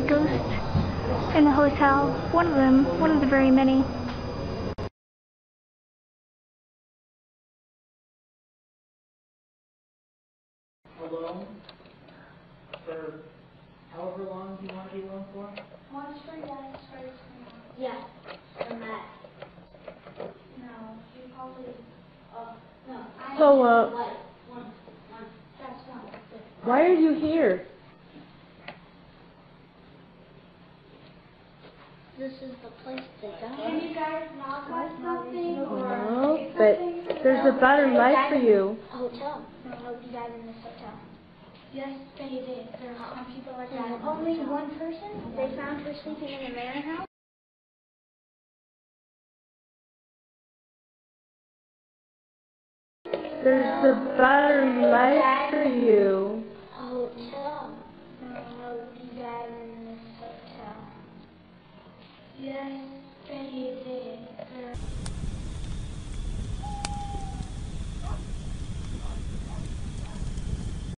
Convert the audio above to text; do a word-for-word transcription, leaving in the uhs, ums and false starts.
ghosts in the hotel. One of them, one of the very many. Alone for however long you want to be alone for? Once for yes, first for yeah, for Matt. No, you probably. Uh, no. I So, uh, like one, one. That's one. why are you here? This is the place to go. Can you guys not have something or No, but there's a better life for you. a hotel? No, nobody died in this hotel. Yes, they did. There are some people like that. Only one person? They found her sleeping in a manor house? There's a better life for you. Hotel. No, nobody died in this hotel. Yes, they did. There